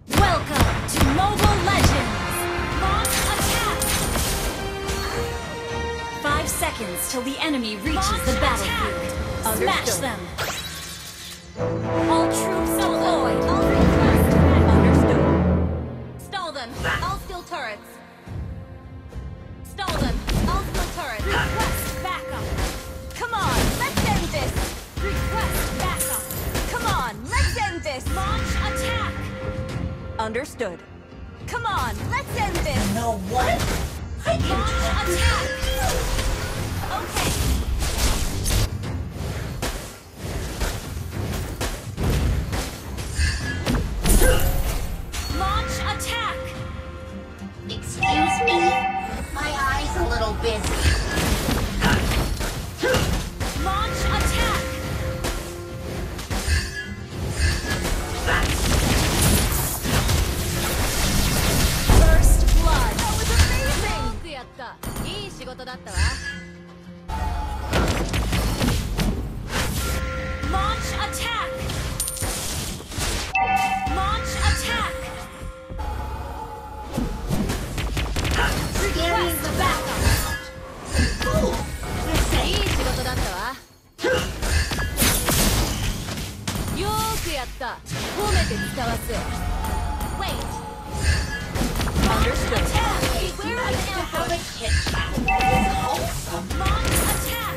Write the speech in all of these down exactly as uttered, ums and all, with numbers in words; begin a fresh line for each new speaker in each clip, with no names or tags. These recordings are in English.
Welcome to Mobile Legends! Launch attack! Five seconds till the enemy reaches Launch the battlefield. Smash
Understood.
them! All troops deployed!
Understood.
Stall them. All steel turrets. Stall them. All steel turrets.
Request backup!
Come on, let's end this.
Request backup!
Come on, let's end this.
Launch attack!
Understood.
Come on, let's end this.
You know what? I can
Launch
talk with
attack!
Okay.
Launch attack!
Excuse me? My eye's a little busy.
Launch attack! First blood!
That was amazing. よくやった。いい仕事だったわ。
Launch attack! Launch attack! Request backup!
Cool. You're
いい
safe.
仕事だったわ。よーくやった。褒めて使わす。Wait.
Understood.
Attack!
It's
Beware
nice
of
to have a
ambush!
chit chat. It's wholesome.
Launch attack!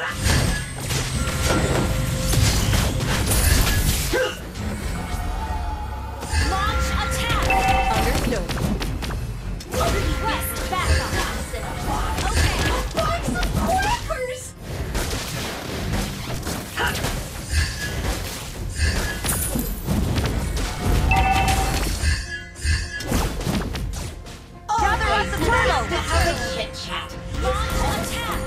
Launch attack!
Understood.
Request backup!
That's in a box.
Okay.
A box of crackers!
Gather up
Always
the
nice
turtle.
to have a chit chat.
Launch attack!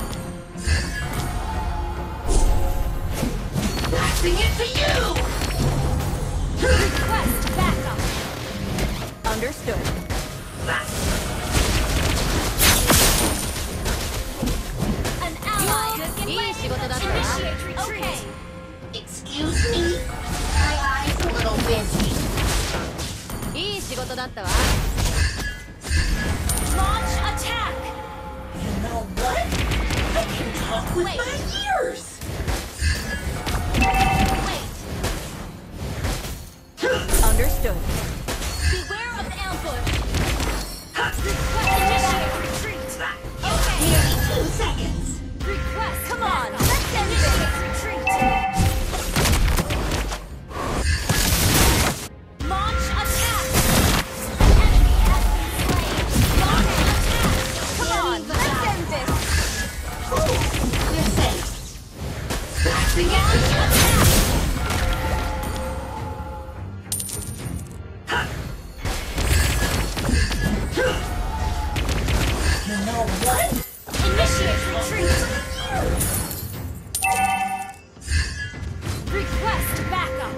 Passing it to you!
Request backup!
Understood.
An ally has been
いい仕事だったわ。
Initiate retreat!
Okay.
Excuse me? My eye's a little busy.
いい仕事だったわ。
Launch attack!
You know what? I can talk with
Wait.
my ears!
Wait.
Understood.
Beware of ambush.
Request initiate retreat! Okay!
Nearly two seconds.
Request
Come on,
backup.
let's end this.
Initiate retreat! Launch attack! An enemy has been slain! Launch attack!
Come on, let's end this.
Cool. You're safe. Passing it to you. You know what?
Initiate retreat! Request backup!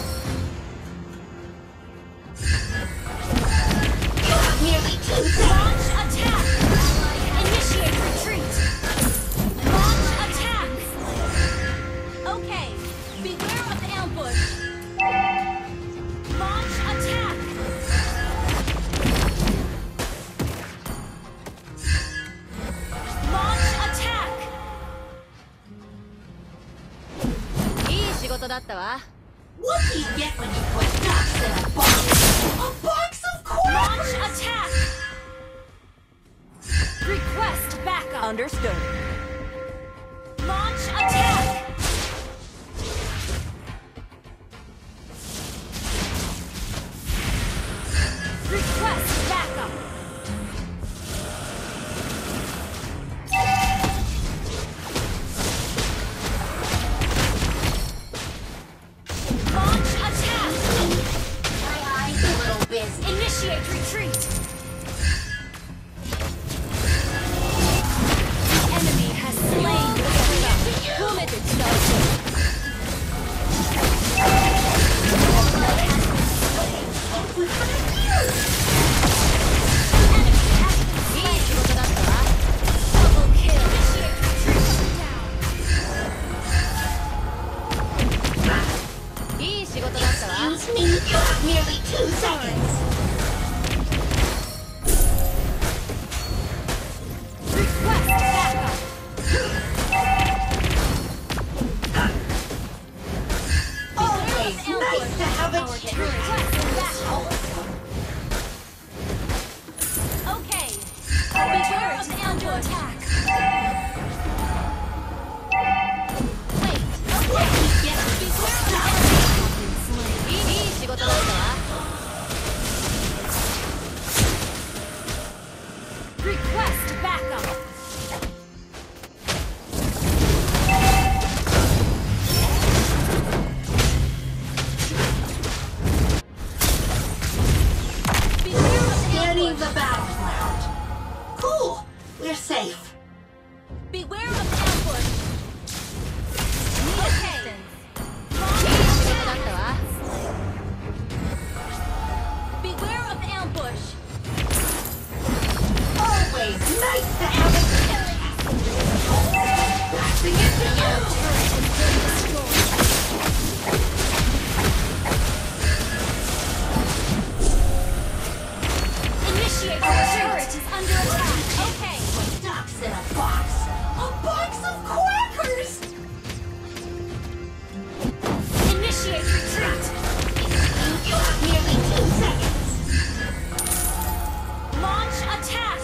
You have nearly two seconds.
Launch attack! Initiate retreat! Launch attack!
Okay. Beware of ambush.
Launch attack! Launch attack!
いい仕事だったわ。
What do you get when you put ducks in a box? A box of
Launch
crackers!
attack! Request backup!
Understood.
Launch attack! Request backup! Launch attack!
My eye's a little busy.
Initiate retreat! The enemy has slain the enemy.
褒めて使わす。
Talk with my ears!
いい仕事だったわ。
Double kill! Initiate retreat! Down!
いい仕事事だったわ。
Excuse me, you have nearly two seconds.
Request backup.
Always nice to have a
Our
chit
turret
chat.
is
Wholesome.
Okay. Beware of ambush. Wait.
Let me get this stuff.
いいいい仕事だったわ。Request backup. Beware of
Scanning
ambush.
the battleground. Cool. We're safe.
Beware of ambush. Need assistance. Launch attack. Beware of ambush.
Always nice to have a chit chat. Blasting into you.
Initiate our turret is under attack. Okay.
Ducks in a box. A box of quackers.
Initiate retreat.
You have nearly two seconds.
Launch attack.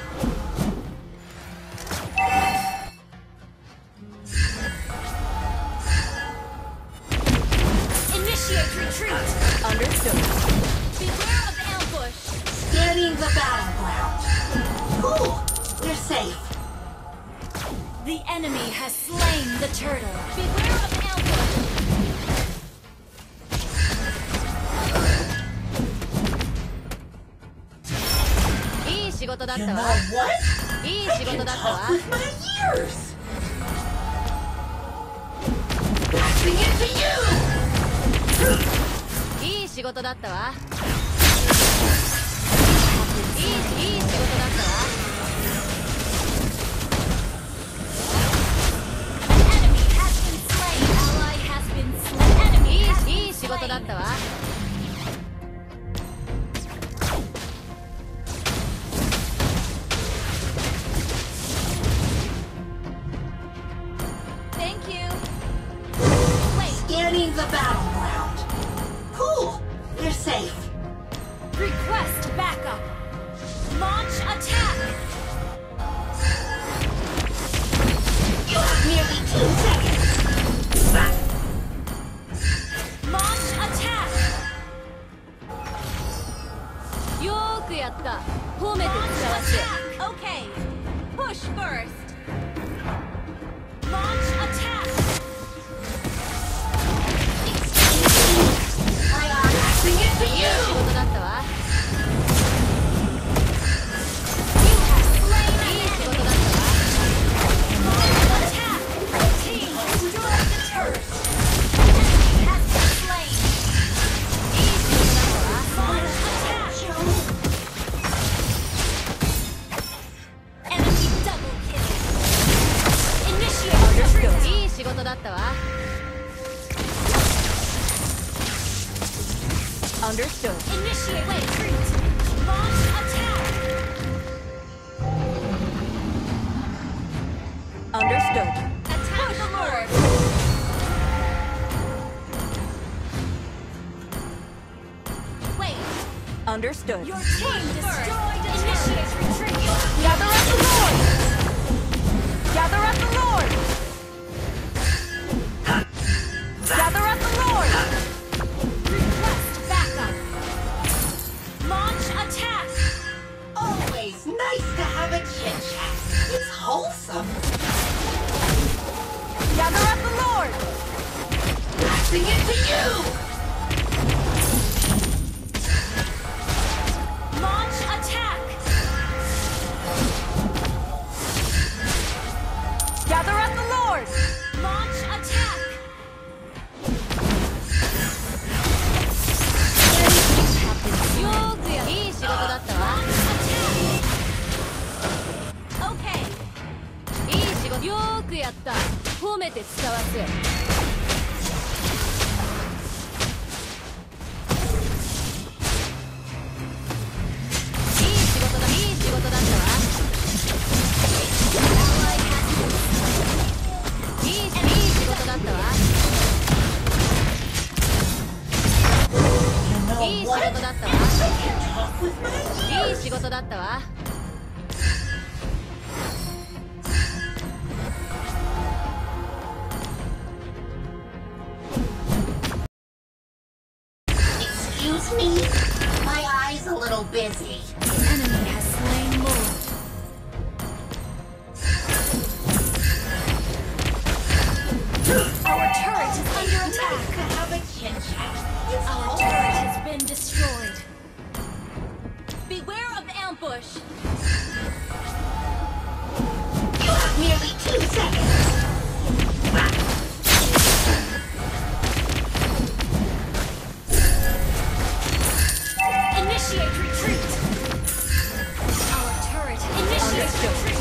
Initiate retreat.
Understood.
Beware of ambush.
Scanning the battleground. Cool. We're safe.
The enemy has slain the turtle. Beware of ambush.いい仕事だっ
You
た
know
わ。
what?
いい
I
仕
can
事だったわ
talk。with my ears. Blasting into you.
いい仕事だったわ。いいいい仕事だったわ。An enemy has been slain. Ally has been slain. Enemy has been slain. いいいい仕事だったわ。Thank you. Wait.
Scanning the battleground. Cool. We're safe.
Request backup. Launch attack.
You have nearly two seconds.
Launch attack. よーくやった。褒めて
Launch
使わせ。
attack.
Okay. Push first. Launch attack.
Blasting into
いい
you.
仕事だったわ。You have slain an enemy. いい仕事だったわ。Launch attack. Team destroyed the turret. Enemy has been slain. いい仕事だったわ。Launch attack. Enemy double kill. Initiate retreat. いい仕事だったわ。
Understood.
Initiate retreat. Launch attack.
Understood.
Attack the Lord. Wait.
Understood.
Your team destroyed. Initiate retreat.
Gather up the Lord! Gather up the Lord! Gather up the Lord!
Request backup. Launch attack.
Always nice to have a chit chat. It's wholesome.
Gather up the Lord!
Blasting into you.
Launch attack.
いい仕事
what?
だったわ。
I can talk with my
いい
ears.
仕事だったわ。
Excuse me? My eye's a little busy.
The enemy has slain more. Our turret is under
Nice
attack.
to have a chit chat. It's
Our
all
turret has been destroyed.
Beware of ambush.
You have nearly two seconds.
Initiate retreat. Our turret initiate retreat.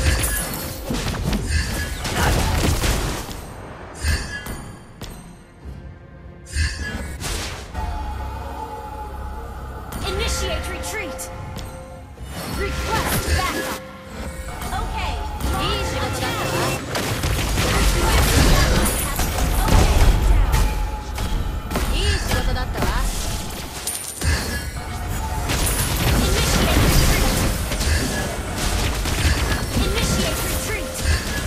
Initiate retreat. Request backup.
Okay.
いい仕事だったわ。
Okay.
いい仕事だったわ。
Initiate retreat. Initiate retreat.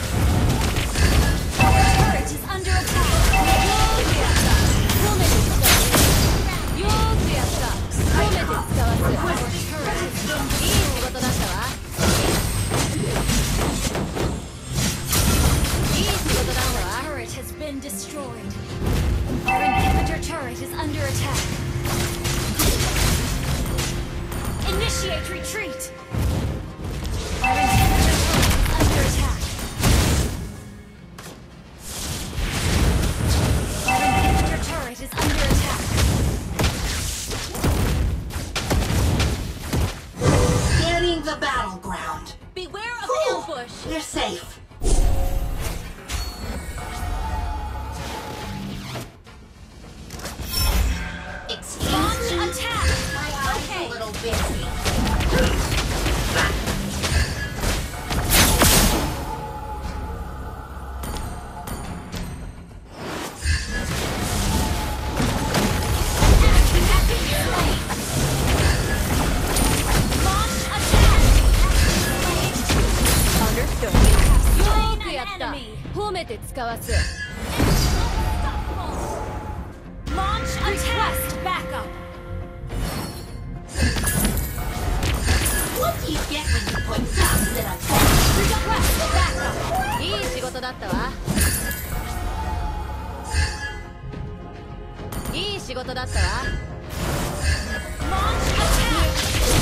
Our turret is under attack.
よーくやった。褒めて使わす。
Our turret has been
いい仕事だったわ。いい仕事だったわ。
Our turret has been destroyed. Our inhibitor turret is under attack. Initiate retreat. Our inhibitor turret is under attack. Our inhibitor turret is under attack.
Scanning the battleground.
Beware of
Cool.
ambush.
You're safe. Excuse
Launch
me?
attack.
My eye's
Okay.
a little busy.
Launch attack.
Understood. よーくやった。褒めて使わす。
Launch attack. Backup.
What do you get when you put dust in a box?
Request backup.
いい仕事だったわ。いい仕事だったわ。
Launch attack.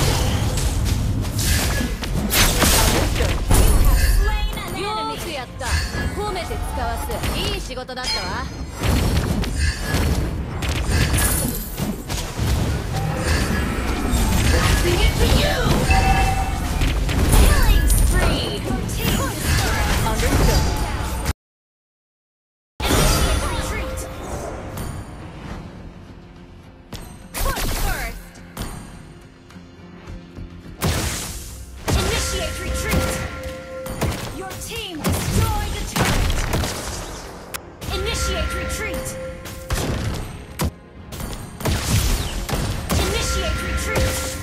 Slain an
よー
enemy.
くやった。褒めて使わす。いい仕事だったわ。
Passing it to you!
Killing spree. Team
Understood.
initiate retreat.
Push first.
Initiate retreat. Your team destroyed the turret. Initiate retreat. Initiate retreat.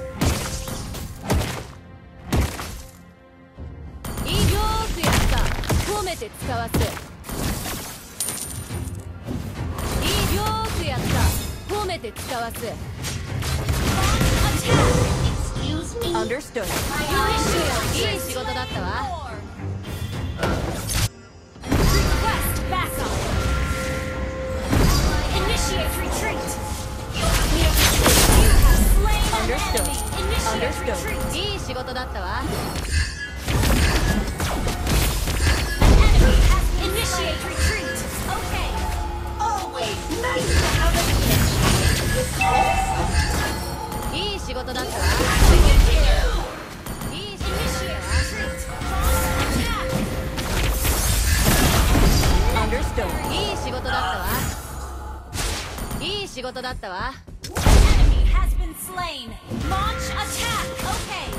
いいよーくやった。褒めて使わす。いいよーくやった。褒めて使わす。
Attack.
Excuse me?
Understood.
My eye's
いい仕事だったわ。
Request backup. Initiate retreat. You have slain an
Understood.
enemy. Initiate
Understood.
retreat.
いい仕事だったわ。
An enemy has been Initiate retreat.
Okay.
always nice to have a chit chat. It's awesome.
いい仕事だったわ。
Passing it to you!
いい仕事だったわ。
Retreat. Attack.
Understood. いい仕事だったわ。いい仕事だったわ。
Enemy has been slain. Launch attack. Okay.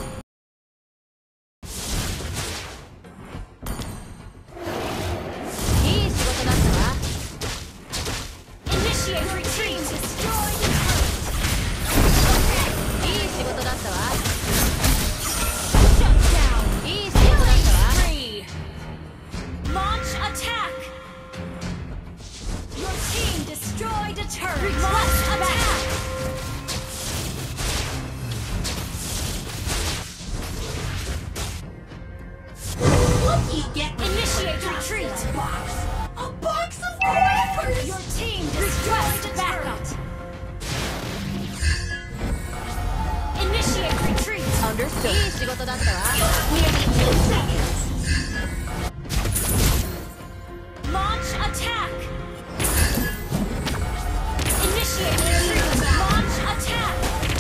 Initiate retreat. Destroy the turret.
Understood.
いい仕事だったわ。
Nearly two seconds.
Launch attack! Initiate retreat! Launch attack!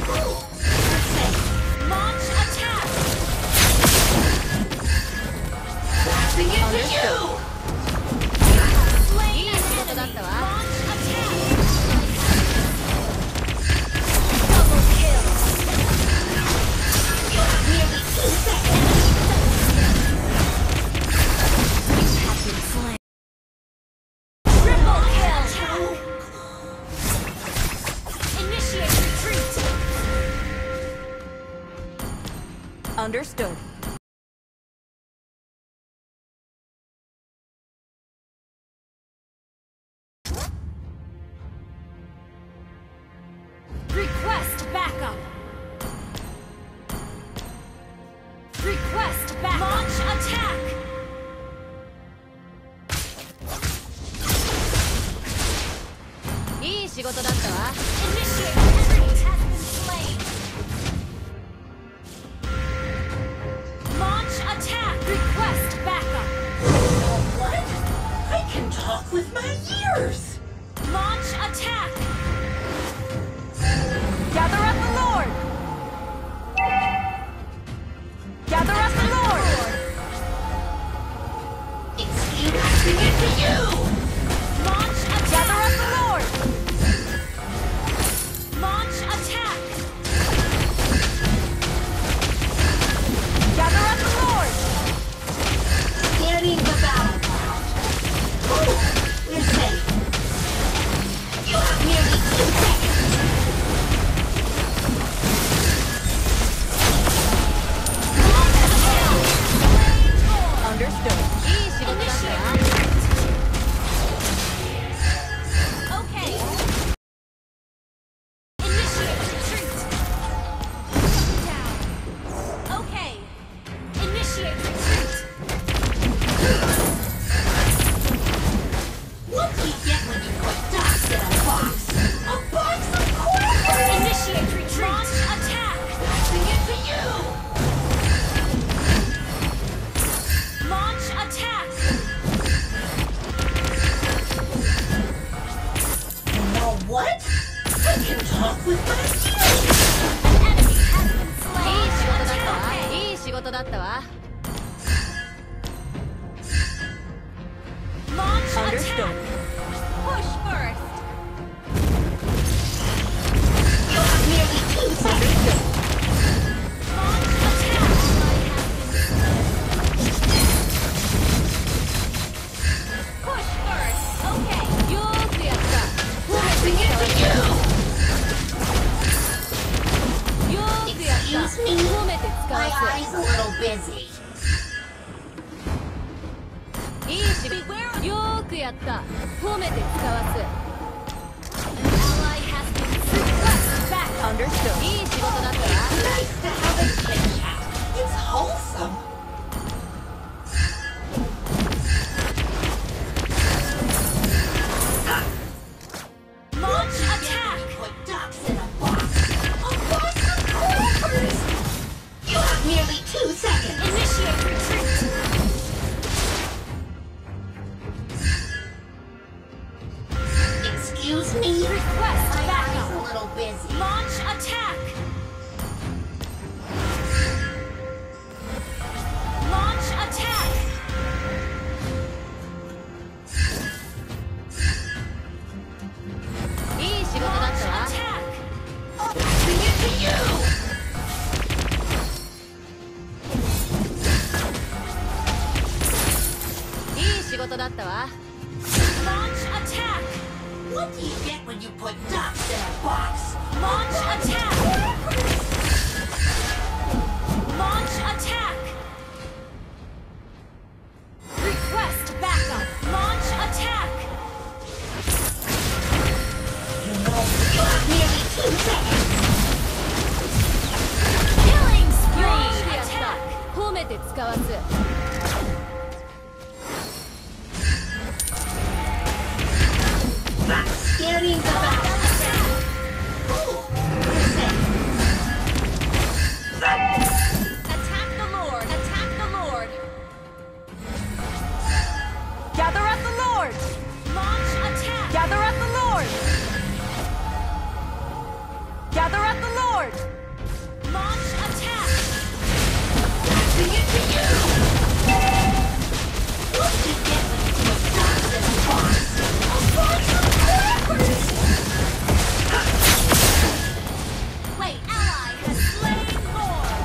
Launch attack!
Blasting into
Understood.
you.
Slain
いい
an
仕事だっ
enemy!
たわ。
Launch attack! Double kill!
Nearly two seconds.
Have been slain. Triple kill! Initiate retreat!
Understood.
Request backup! Request backup! Launch attack!
いい仕事だったわ。
Initiate retreat has been slain! Launch attack! Request backup!
What? I can talk with my ears.
Launch attack!
Gather up the Lord! Gather up the Lord!
Excuse me to you.
Launch
Gather
attack!
up the Lord!
Launch attack!
Gather up the Lord!
Scanning the battleground. Ooh, we're safe. You have nearly two seconds.
Understood.
いい仕事だったわ。
Okay. Initiate retreat. Down. Okay. Initiate retreat.
What do you get when you put ducks in a box? A box of crackers!
Initiate retreat. Launch attack.
Blasting into you.
Launch attack.
You know what? I can talk with my ears.
An enemy has been
いい
slain.
仕事だったわ。
Okay.
いい仕事だったわ。
Launch
Understood.
attack. Push first.
You have nearly two seconds.
Launch attack. Push first. Okay.
よーくやった。
Blasting into you.
よーくやった。
Excuse me?
褒めて使
My
わ
eye's a little busy.
す。いい仕事。よーくやった。褒めて使わ
An ally has been request backup.
Understood.
す。いい仕事だったわ。
Nice to have a chit chat. It's wholesome.
Launch
Get
attack.
when you put ducks in a box. A box of crackers. You have nearly two seconds.
Initiate retreat.
Excuse me?
Request
My eye's a
backup.
little busy.
Launch attack. Launch attack.
いい仕事だ
Launch
ったわ。
attack.
Blasting into you.
いい仕事だったわ。
Launch attack.
What do you get when you put ducks in a box?
Launch attack. Launch attack. Request backup. Launch attack.
You know, you have nearly two seconds.
Killing
よ
spree.
ーくやっ
Attack.
た。褒めて使わす。
Gather at the Lord!
Launch attack!
Passing it to you! What you get when you put dogs in a box? I'll find you backwards!
Wait, ally has slain Lord!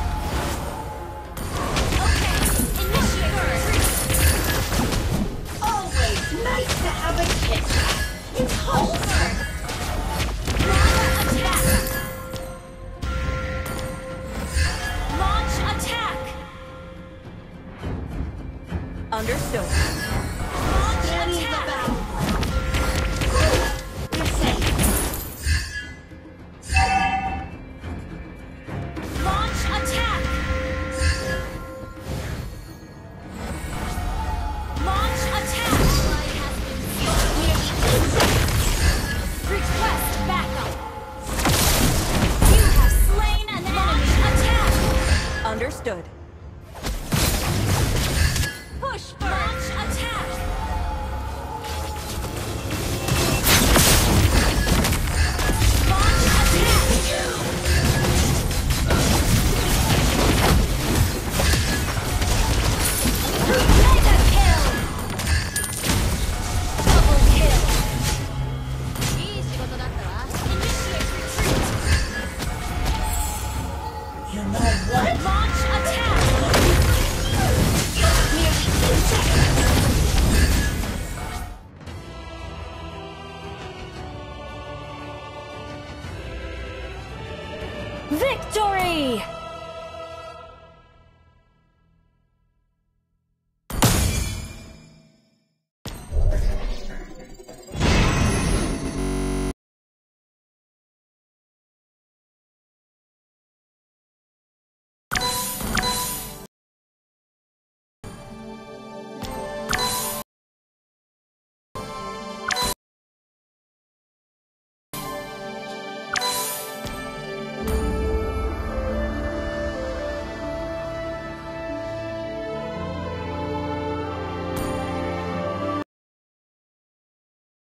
Okay, initiate retreat!
Always nice to have a chit chat. It's wholesome.
Attack! Launch attack!
Understood.
Launch
Steady the
attack!
battle. We're safe.
Launch attack! Launch attack! Request backup! You have slain an enemy! Launch attack!
Understood.
Push first! Launch attack! Launch attack! Mega kill! Double kill! Initiate retreat!
You know what?
Launch attack!
Victory!